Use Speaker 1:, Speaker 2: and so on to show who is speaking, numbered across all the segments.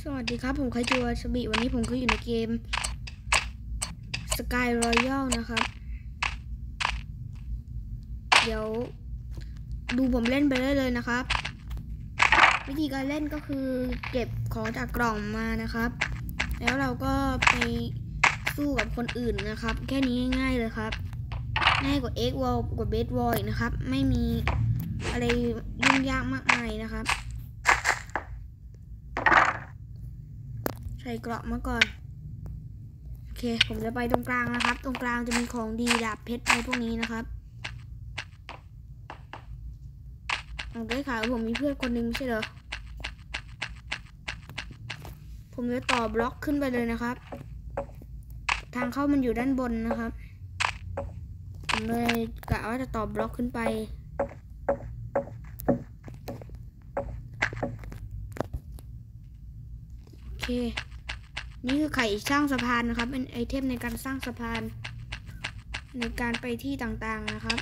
Speaker 1: สวัสดีครับผมไคจูอาชบิวันนี้ผมก็อยู่ในเกม Sky Royal นะครับเดี๋ยวดูผมเล่นไปได้เลยนะครับวิธีการเล่นก็คือเก็บของจากกล่องมานะครับแล้วเราก็ไปสู้กับคนอื่นนะครับแค่นี้ง่ายๆเลยครับง่ายกว่า X Wall กว่า Base Wall นะครับไม่มีอะไรยุ่งยากมากมายนะครับใส่เกราะมาก่อนโอเคผมจะไปตรงกลางนะครับตรงกลางจะมีของดีดาบเพชรอะไรพวกนี้นะครับได้ข่าวผมมีเพื่อนคนหนึ่งใช่เหรอผมจะต่อบล็อกขึ้นไปเลยนะครับทางเข้ามันอยู่ด้านบนนะครับผมเลยกะว่าจะต่อบล็อกขึ้นไปโอเคนี่คือไข่สร้างสะพานนะครับเป็นไอเทมในการสร้างสะพานในการไปที่ต่างๆนะครับ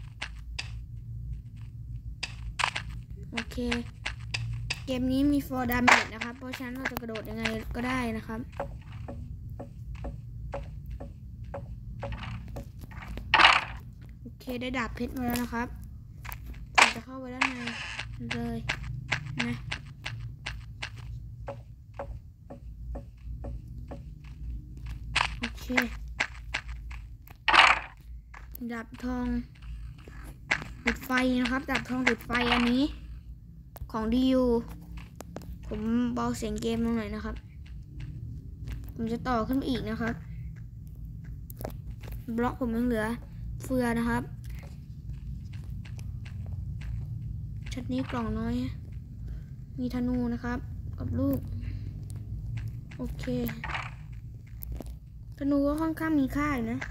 Speaker 1: โอเคเกมนี้มีฟอร์ดาเมจนะครับเพราะฉะนั้นเราจะกระโดดยังไงก็ได้นะครับโอเคได้ดาบเพชรมาแล้วนะครับผมจะเข้าไปด้านในเลยนะโอเคดาบทองติดไฟนะครับดาบทองติดไฟอันนี้ของดีอยู่ผมเบาเสียงเกมลงหน่อยนะครับผมจะต่อขึ้นอีกนะครับบล็อกผมยังเหลือเฟือนะครับชุดนี้กล่องน้อยมีธนูนะครับกับลูกโอเคธนูก็ค่อนข้างมีค่าอยู่นะ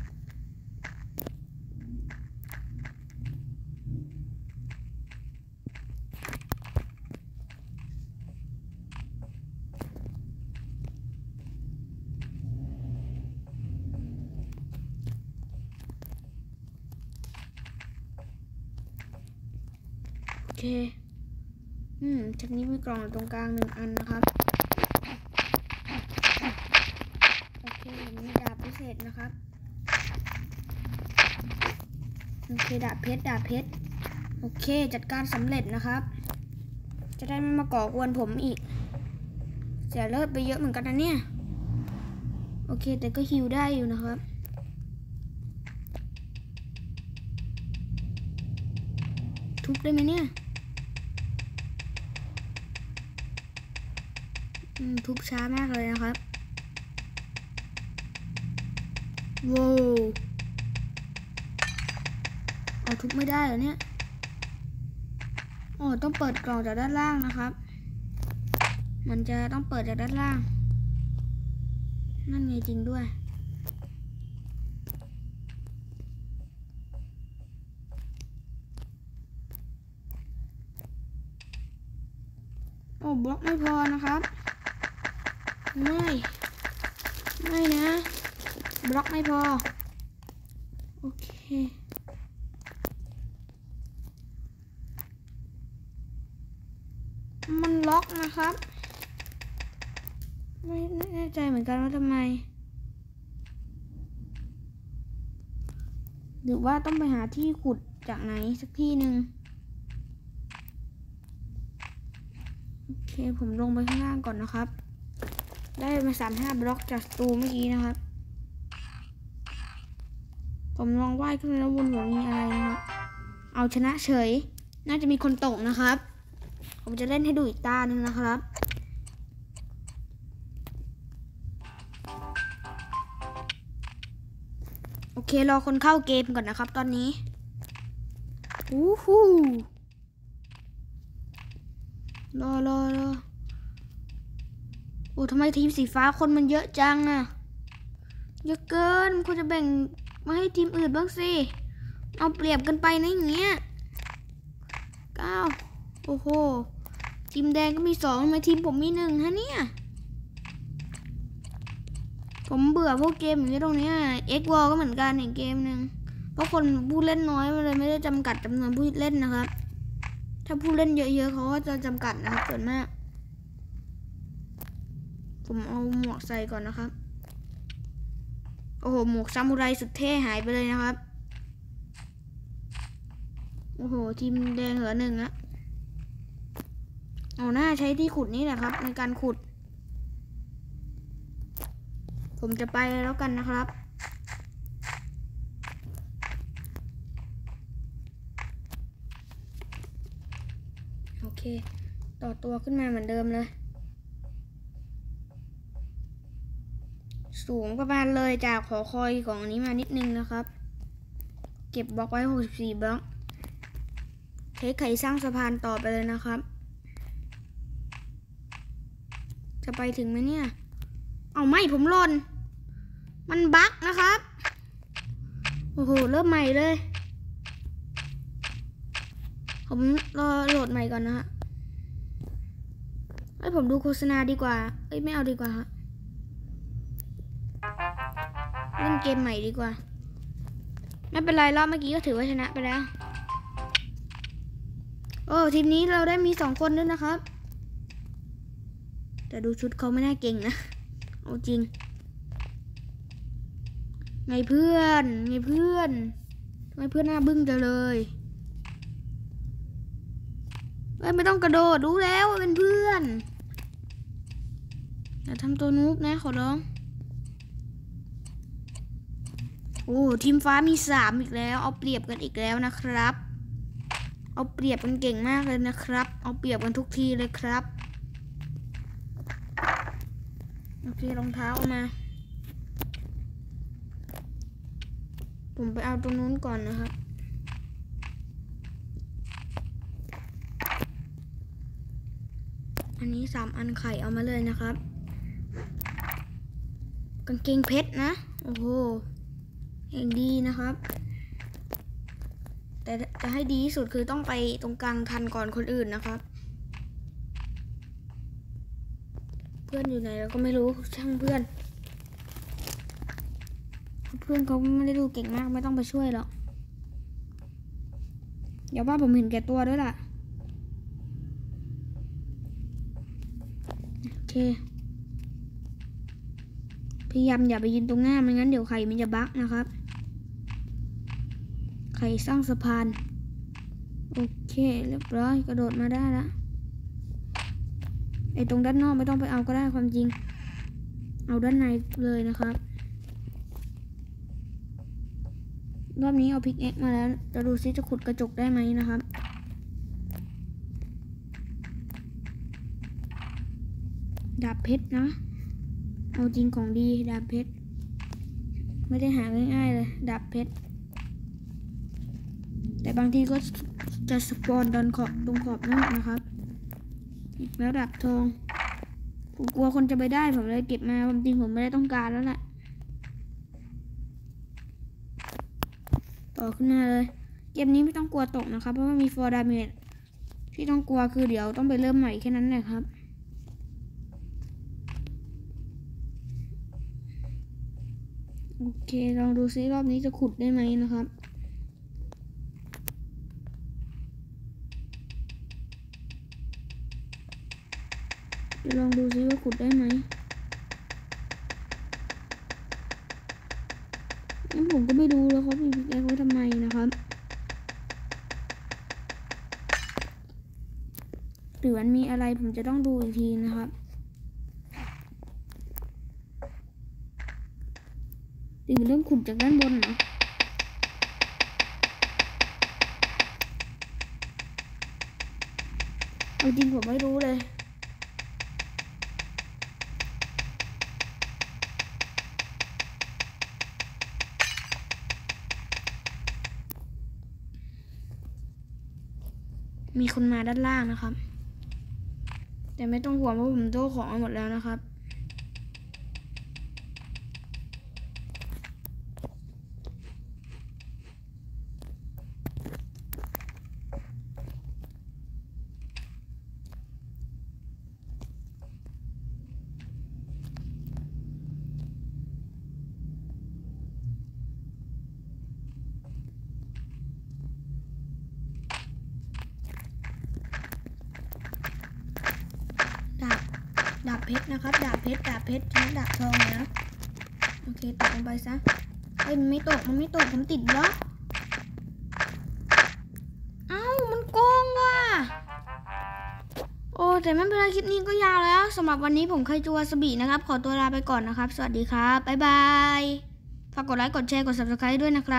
Speaker 1: โอเคชุดนี้มีกล่องตรงกลาง1 อันนะครับโอเคมีดาบพิเศษนะครับโอเคดาบเพชรโอเคจัดการสำเร็จนะครับจะได้ไม่มาก่อกวนผมอีกเสียเลือดไปเยอะเหมือนกันนะเนี่ยโอเคแต่ก็ฮิวได้อยู่นะครับทุบได้ไหมเนี่ยทุบช้ามากเลยนะครับว้าวเอาทุบไม่ได้เหรอเนี่ยอ๋อต้องเปิดกล่องจากด้านล่างนะครับมันจะต้องเปิดจากด้านล่างนั่นไงจริงด้วยโอ้บล็อกไม่พอนะครับไม่นะบล็อกไม่พอโอเคมันล็อกนะครับไม่แน่ใจเหมือนกันว่าทำไมหรือว่าต้องไปหาที่ขุดจากไหนสักที่หนึ่งโอเคผมลงไปข้างล่างก่อนนะครับได้มา35 บล็อกจากสตูเมื่อกี้นะครับผมลองว่ายขึ้นแล้ววนหัวมีอะไรนะครับเอาชนะเฉยน่าจะมีคนตกนะครับผมจะเล่นให้ดูอีกตาหนึ่งนะครับโอเครอคนเข้าเกมก่อนนะครับตอนนี้อู้หูรอโอ้ทำไมทีมสีฟ้าคนมันเยอะจังอะเยอะเกินคุณจะแบ่งมาให้ทีมอื่นบ้างสิเอาเปรียบกันไปนะอย่างเงี้ย9โอ้โหทีมแดงก็มี2ทำไมทีมผมมี1ฮะเนี่ยผมเบื่อพวกเกมอย่างนี้ตรงนี้X Wall ก็เหมือนกันอีกเกมหนึ่งเพราะคนผู้เล่นน้อยเลยไม่ได้จำกัดจำนวนผู้เล่นนะครับถ้าผู้เล่นเยอะๆเขาก็จะจำกัดนะครับส่วนมากผมเอาหมวกใส่ก่อนนะครับโอ้โหหมวกซามูไรสุดเท่หายไปเลยนะครับโอ้โหทีมแดงเหลือ1ละเอาหน้าใช้ที่ขุดนี่แหละครับในการขุดผมจะไปแล้วกันนะครับโอเคต่อตัวขึ้นมาเหมือนเดิมเลยสูงประมาณเลยจากหอคอยของอันนี้มานิดนึงนะครับเก็บบล็อกไว้64บล็อกใช้ไขสร้างสะพานต่อไปเลยนะครับจะไปถึงไหมเนี่ยเอาไม่ผมหล่นมันบั๊กนะครับโอ้โหเริ่มใหม่เลยผมรอโหลดใหม่ก่อนนะฮะให้ผมดูโฆษณาดีกว่าไม่เอาดีกว่าฮะเล่นเกมใหม่ดีกว่าไม่เป็นไรรอบเมื่อกี้ก็ถือว่าชนะไปแล้วโอ้ทีมนี้เราได้มี2 คนด้วยนะครับแต่ดูชุดเขาไม่น่าเก่งนะเอาจริงไงเพื่อนทำไมเพื่อนหน้าบึ้งจังเลยไม่ต้องกระโดดรู้แล้วว่าเป็นเพื่อนอย่าทำตัวนุ๊กนะขอร้องโอ้ทีมฟ้ามี3อีกแล้วเอาเปรียบกันอีกแล้วนะครับเอาเปรียบกันเก่งมากเลยนะครับเอาเปรียบกันทุกทีเลยครับโอเครองเท้าเอามาผมไปเอาตรงนู้นก่อนนะครับอันนี้3 อันไข่เอามาเลยนะครับกางเกงเพชรนะโอ้โหอย่างดีนะครับแต่จะให้ดีที่สุดคือต้องไปตรงกลางทันก่อนคนอื่นนะครับเพื่อนอยู่ไหนเราก็ไม่รู้ช่างเพื่อนเขาไม่ได้ดูเก่งมากไม่ต้องไปช่วยหรอกอย่าว่าผมเห็นแก่ตัวด้วยล่ะโอเคพยายามอย่าไปยืนตรงหน้าไม่งั้นเดี๋ยวไข่มันจะบั๊กนะครับไข่สร้างสะพานโอเคเรียบร้อยกระโดดมาได้ละตรงด้านนอกไม่ต้องไปเอาก็ได้ความจริงเอาด้านในเลยนะครับรอบนี้เอาพิกแอคมาแล้วจะดูซิจะขุดกระจกได้ไหมนะครับดาบเพชรนะเอาจริงของดีดาบเพชรไม่ได้หาง่ายๆเลยดาบเพชรแต่บางทีก็จะสปอนตรงขอบนั่นนะครับอีกแล้วดาบทองผมกลัวคนจะไปได้ผมเลยเก็บมาความจริงผมไม่ได้ต้องการแล้วแหละต่อขึ้นมาเลยเกมนี้ไม่ต้องกลัวตกนะครับเพราะว่ามี4 ดาเมจที่ต้องกลัวคือเดี๋ยวต้องไปเริ่มใหม่แค่นั้นแหละครับโอเคลองดูซิรอบนี้จะขุดได้ไหมนะครับลองดูซิว่าขุดได้ไหมงั้นผมก็ไม่รู้แล้วเขามีพิกแอคไว้ทำไมนะครับหรือมันมีอะไรผมจะต้องดูอีกทีนะครับหรือเริ่มขุดจากด้านบนเหรอเอาจริงผมไม่รู้เลยมีคนมาด้านล่างนะครับแต่ไม่ต้องห่วงเพราะผมโต้ของหมดแล้วนะครับดาบเพชรนะครับดาบเพชรใช้ดาบทองนะโอเคตกลงไปซะเฮ้ยมันไม่ตกผมติดบล็อกเอ้ามันโกงว่ะโอ้แต่ไม่เป็นไรคลิปนี้ก็ยาวแล้วสำหรับวันนี้ผมไคจูวาซาบินะครับขอตัวลาไปก่อนนะครับสวัสดีครับบ๊ายบายฝากกดไลค์กดแชร์กด Subscribe ด้วยนะครับ